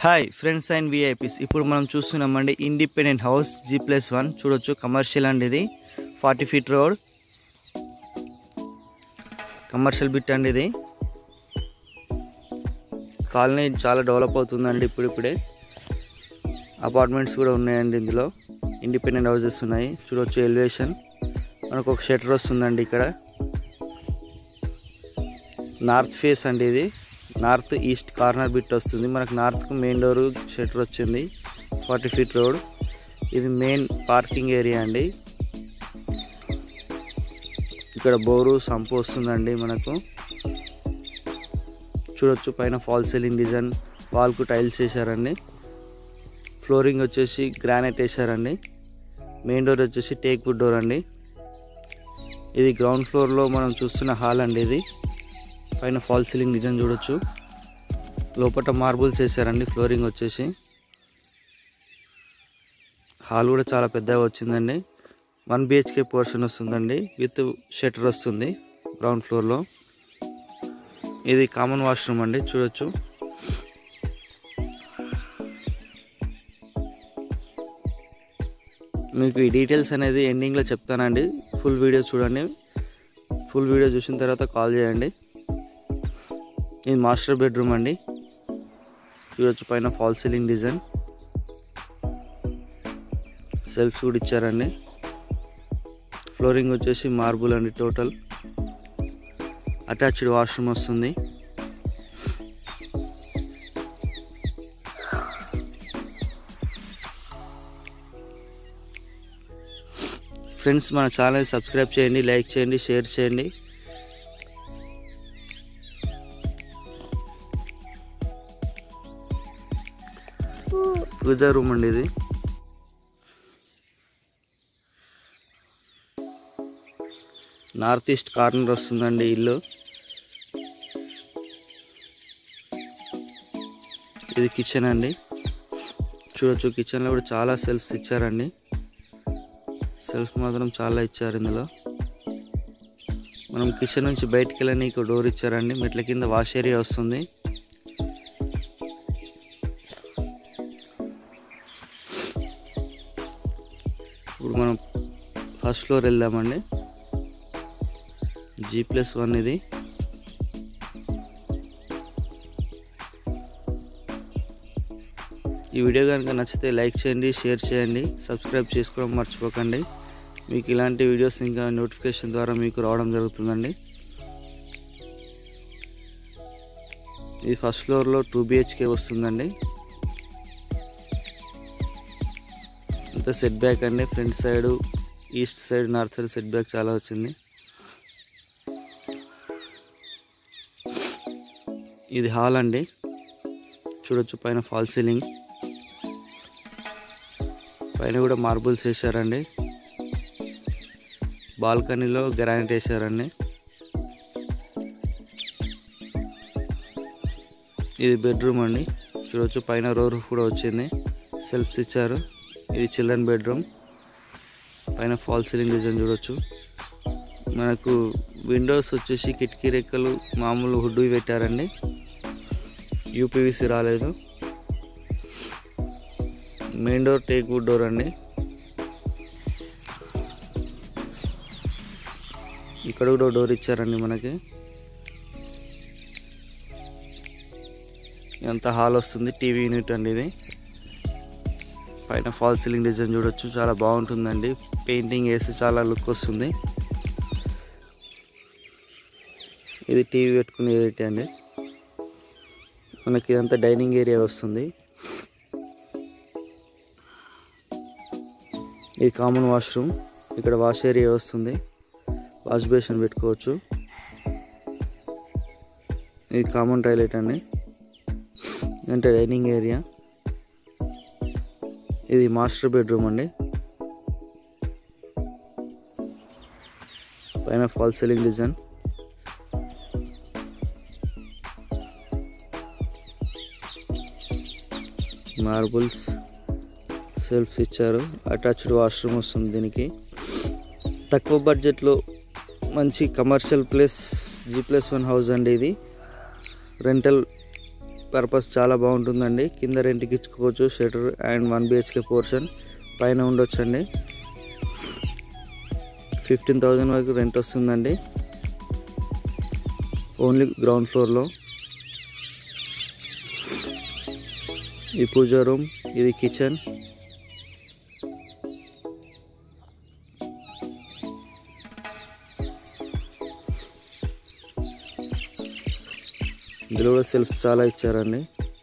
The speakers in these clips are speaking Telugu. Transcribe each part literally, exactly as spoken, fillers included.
హాయ్ ఫ్రెండ్స్ అండ్ విఐపీస్, ఇప్పుడు మనం చూస్తున్నామండి independent house G plus one. చూడొచ్చు, కమర్షియల్ అండి, ఇది forty feet road, commercial bit అండి. ఇది కాలనీ చాలా డెవలప్ అవుతుందండి ఇప్పుడిప్పుడే. అపార్ట్మెంట్స్ కూడా ఉన్నాయండి ఇందులో, ఇండిపెండెంట్ హౌసెస్ ఉన్నాయి. చూడొచ్చు ఎలివేషన్, మనకు ఒక షట్టర్ వస్తుందండి ఇక్కడ. నార్త్ ఫేస్ అండి, ఇది నార్త్ ఈస్ట్ కార్నర్ బిట్ వస్తుంది మనకు. నార్త్కు మెయిన్ డోర్ షట్టర్ వచ్చింది. ఫార్టీ ఫీట్ రోడ్, ఇది మెయిన్ పార్కింగ్ ఏరియా అండి. ఇక్కడ బోరు సంపు వస్తుందండి మనకు. చూడొచ్చు, పైన ఫాల్ సీలింగ్ డిజైన్, వాల్కు టైల్స్ వేసారండి. ఫ్లోరింగ్ వచ్చేసి గ్రానైట్ వేసారండి. మెయిన్ డోర్ వచ్చేసి టేక్ వుడ్ డోర్ అండి. ఇది గ్రౌండ్ ఫ్లోర్లో మనం చూస్తున్న హాల్ అండి. ఇది పైన ఫాల్ సీలింగ్ డిజైన్ చూడొచ్చు. లోపల మార్బుల్స్ వేసారండి. ఫ్లోరింగ్ వచ్చేసి హాల్ కూడా చాలా పెద్దగా వచ్చిందండి. వన్ బిహెచ్కే పోర్షన్ వస్తుందండి, విత్ షట్టర్ వస్తుంది గ్రౌండ్ ఫ్లోర్లో. ఇది కామన్ వాష్రూమ్ అండి. చూడొచ్చు, మీకు ఈ డీటెయిల్స్ అనేది ఎండింగ్లో చెప్తానండి. ఫుల్ వీడియో చూడండి. ఫుల్ వీడియో చూసిన తర్వాత కాల్ చేయండి. ఇది మాస్టర్ బెడ్రూమ్ అండి. చూడొచ్చు, పైన ఫాల్ సీలింగ్ డిజైన్, సెల్ఫ్స్ కూడా ఇచ్చారండి. ఫ్లోరింగ్ వచ్చేసి మార్బుల్ అండి. టోటల్ అటాచ్డ్ వాష్రూమ్ వస్తుంది. ఫ్రెండ్స్, మన ఛానల్ సబ్స్క్రైబ్ చేయండి, లైక్ చేయండి, షేర్ చేయండి. పూజా రూమ్ అండి. ఇది నార్త్ ఈస్ట్ కార్నర్ వస్తుందండి ఇల్లు. ఇది కిచెన్ అండి. చూడొచ్చు, కిచెన్లో కూడా చాలా సెల్ఫ్స్ ఇచ్చారండి. సెల్ఫ్ మాత్రం చాలా ఇచ్చారు ఇందులో. మనం కిచెన్ నుంచి బయటికి వెళ్ళడానికి డోర్ ఇచ్చారండి. మెట్ల కింద వాష్ ఏరియా వస్తుంది. ఇప్పుడు మనం ఫస్ట్ ఫ్లోర్ వెళ్దామండి. జీ ప్లస్ వన్ ఇది. ఈ వీడియో కనుక నచ్చితే లైక్ చేయండి, షేర్ చేయండి, సబ్స్క్రైబ్ చేసుకోవడం మర్చిపోకండి. మీకు ఇలాంటి వీడియోస్ ఇంకా నోటిఫికేషన్ ద్వారా మీకు రావడం జరుగుతుందండి. ఇది ఫస్ట్ ఫ్లోర్లో టూ బిహెచ్కే వస్తుందండి. ఇంత సెట్ బ్యాక్ అండి. Front side, east side, north side set back చాలా వచ్చింది. ఇది హాల్ అండి. చూడొచ్చు, పైన ఫాల్ సీలింగ్, పైన కూడా మార్బుల్స్ వేసారండి. బాల్కనీలో గ్రానైట్ వేసారండి. ఇది బెడ్రూమ్ అండి. చూడొచ్చు, పైన రో రూఫ్ కూడా వచ్చింది. సెల్ఫ్స్ ఇచ్చారు. ఇది చిల్డ్రన్ బెడ్రూమ్. పైన ఫాల్ సీలింగ్ డిజైన్ చూడొచ్చు. మనకు విండోస్ వచ్చేసి కిటికీ రెక్కలు మామూలు హుడ్ పెట్టారండి. యూపీవీసీ రాలేదు. Main door teak wood door అండి. ఇక్కడ కూడా డోర్ ఇచ్చారండి మనకి. ఎంత హాల్ వస్తుంది. టీవీ యూనిట్ అండి ఇది. పైన ఫాల్ సీలింగ్ డిజైన్ చూడొచ్చు, చాలా బాగుంటుందండి. పెయింటింగ్ వేసి చాలా లుక్ వస్తుంది. ఇది టీవీ పెట్టుకునే ఏరియా అండి. మనకి ఇదంతా డైనింగ్ ఏరియా వస్తుంది. ఇది కామన్ వాష్రూమ్. ఇక్కడ వాష్ ఏరియా వస్తుంది. వాష్ బేసిన్ పెట్టుకోవచ్చు. ఇది కామన్ టాయిలెట్ అండి. అంటే డైనింగ్ ఏరియా. ఇది మాస్టర్ బెడ్రూమ్ అండి. పైన fall ceiling design, marbles, shelves ఇచ్చారు. అటాచ్డ్ వాష్రూమ్ వస్తుంది దీనికి. తక్కువ బడ్జెట్లో మంచి commercial place G plus one house అండి. ఇది రెంటల్ పర్పస్ చాలా బాగుంటుందండి. కింద రెంట్కి ఇచ్చుకోవచ్చు shutter and one BHK portion పైన ఉండొచ్చండి. ఫిఫ్టీన్ థౌజండ్ వరకు రెంట్ వస్తుందండి ఓన్లీ గ్రౌండ్ ఫ్లోర్లో. ఈ పూజా రూమ్, ఇది కిచెన్. ఇందులో కూడా సెల్ఫ్స్ చాలా ఇచ్చారండి.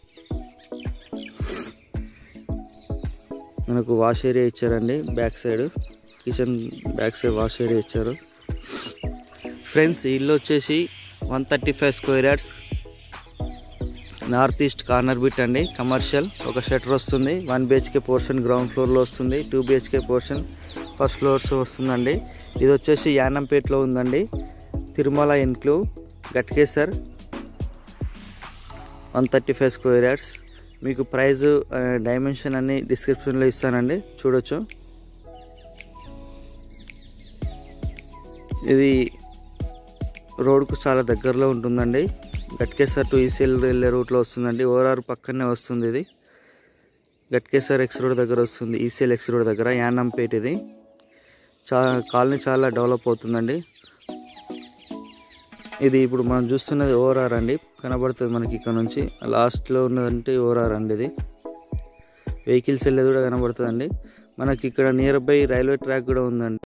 మనకు వాష్ ఏరియా ఇచ్చారండి back side, kitchen back side wash area ఇచ్చారు. ఫ్రెండ్స్ ఈ ఇల్లు వచ్చేసి one thirty five square yards north east corner bit అండి. కమర్షియల్, ఒక షటర్ వస్తుంది. వన్ బిహెచ్కే పోర్షన్ గ్రౌండ్ ఫ్లోర్లో వస్తుంది. Two BHK portion first floors వస్తుందండి. ఇది వచ్చేసి యానంపేట్లో ఉందండి. Tirumala enclave, Ghatkesar. One thirty five square yards. మీకు ప్రైజ్ డైమెన్షన్ అన్ని డిస్క్రిప్షన్లో ఇస్తానండి, చూడొచ్చు. ఇది రోడ్కు చాలా దగ్గరలో ఉంటుందండి. ఘట్కేసర్ టు ఈసీఎల్ వెళ్ళే రూట్లో వస్తుందండి. ఓఆర్ఆర్ పక్కనే వస్తుంది. ఇది ఘట్కేసర్ ఎక్స్ రోడ్ దగ్గర వస్తుంది, ఈసీఎల్ ఎక్స్ రోడ్ దగ్గర యానంపేట్. ఇది చా కాలనీ చాలా డెవలప్ అవుతుందండి. ఇది ఇప్పుడు మనం చూస్తున్నది ఓఆర్ఆర్ అండి, కనబడుతుంది మనకి ఇక్కడ నుంచి. లాస్ట్లో ఉన్నదంటే ఓఆర్ఆర్ అండి. ఇది వెహికల్స్ వెళ్ళేది కూడా కనబడుతుందండి మనకి. ఇక్కడ నియర్ బై రైల్వే ట్రాక్ కూడా ఉందండి.